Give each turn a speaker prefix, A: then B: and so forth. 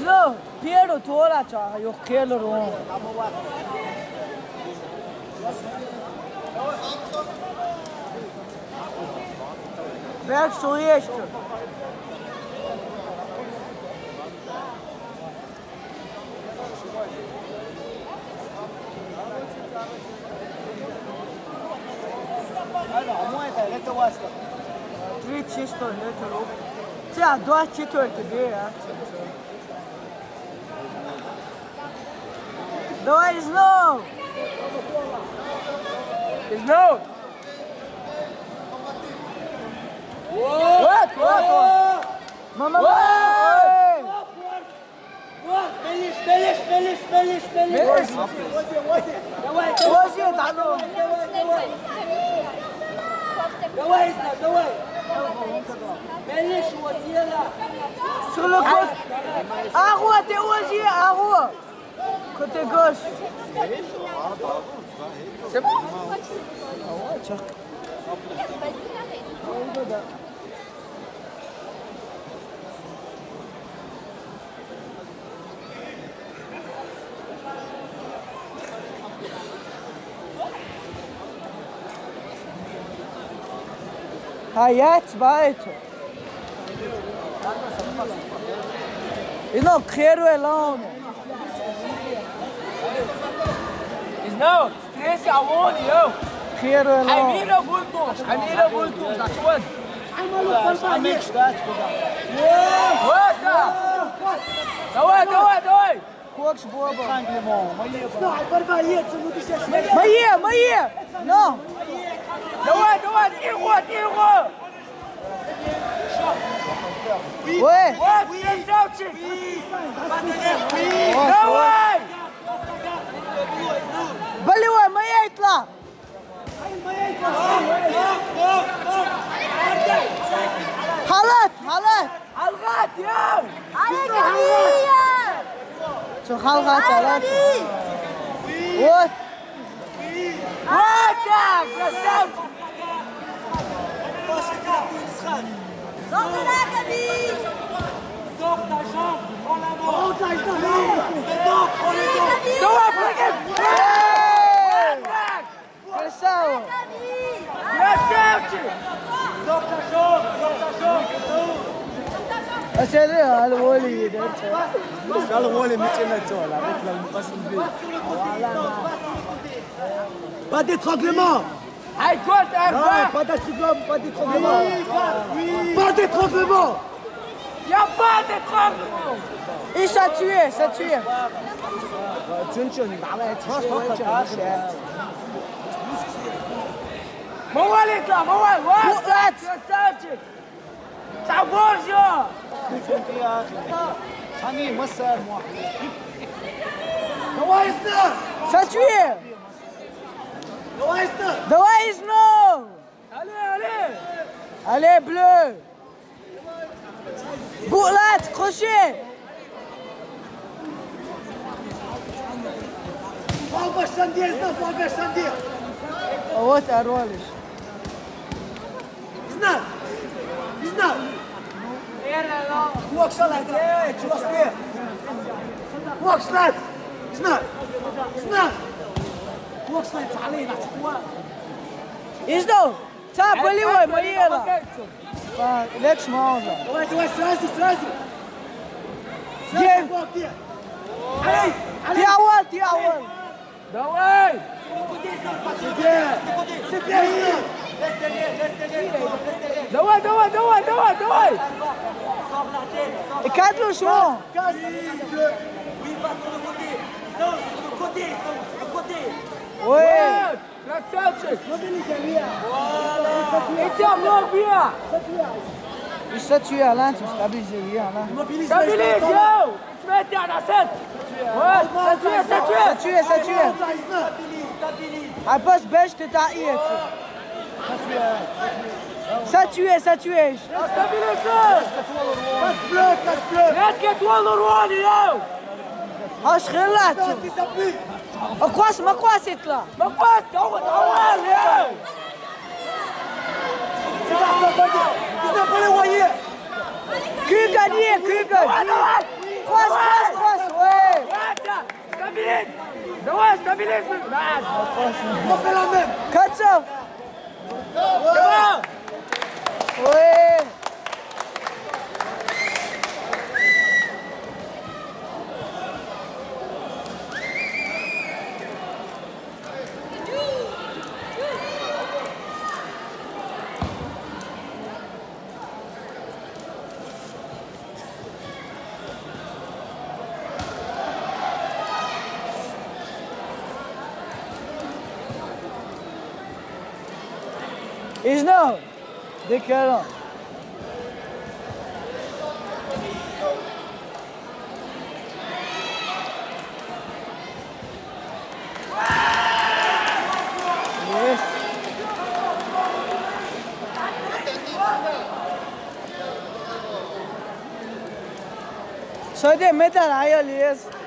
A: Islo, Piero tola cha, eu quero ron. Berg so este. Trei чисто лето. Тя 24 бе. Давай Изно! Изно! Вот! Мама! Белиш! Давай, дано! Давай! Белиш, sur le côté. Arro, t'es osier, Arro. Côté gauche. C'est bon? Tiens. Hayat weiter. Eu não quero elão.
B: Não, stress aonde eu?
A: Quero elão.
B: Amira Bultos, tá quando? Давай!
A: Хочешь боба? Мои! Não!
B: Давай, тихо!
A: Ой!
B: Вот, красавчик! Давай!
A: Болевой, моя итла! Halat!
B: Алгат, яу!
A: Şu halgat halat. Вот!
B: Вот так, красавчик!
C: Sors ta jambe, prends la main.
B: Давай, прыгай!
A: Красава!
B: Красавчик!
C: Sors ta jambe.
A: أسأله على ولي ده.
D: قال ولي متنا تولا مثل المقسم به. Pas d'étranglement.
B: Allez, compte,
D: Pas d'étranglement. Pas d'étranglement.
B: Il n'y a pas d'étranglement!
A: Et ça tue.
B: موال يطلع موال
A: وقعت.
B: красавчик! Sabor-jo!
D: هاني مسار
A: Ça tue. Давай Изно! Allez bleu! Bourlat, crochet! Вот оролиш.
D: Знай. Воксалат, чувствуешь? Воксалат. Знай. Воксалат علينا تقوى.
A: Изно! Та болевой, моела! Лечь можно.
D: Давай, сразу.
A: Дем! Ты awal!
B: Давай!
D: C'est bien.
B: Давай!
A: Et cadre le son! Ouais!
B: Красавчик! И тебя много bien!
A: И ça tue Alain, tu stabilises bien là.
B: Stabilise, yo! Tu mets tes ancêtres! Ouais, ça tue!
A: A boss belge te taille. Ça tue!
B: Stabilise!
D: Passe bleu.
B: Laisse-toi le roi, yo!
A: Hoş خلات. أقواس ما قواست لا.
B: ما قواست أول يا.
A: Qui gagne? Quas
B: Ouais, stabilise.
C: On fait la même.
A: Catch up.
B: C'est bon.
A: Ouais. Isno, décalant. Yes. So they met an ILS.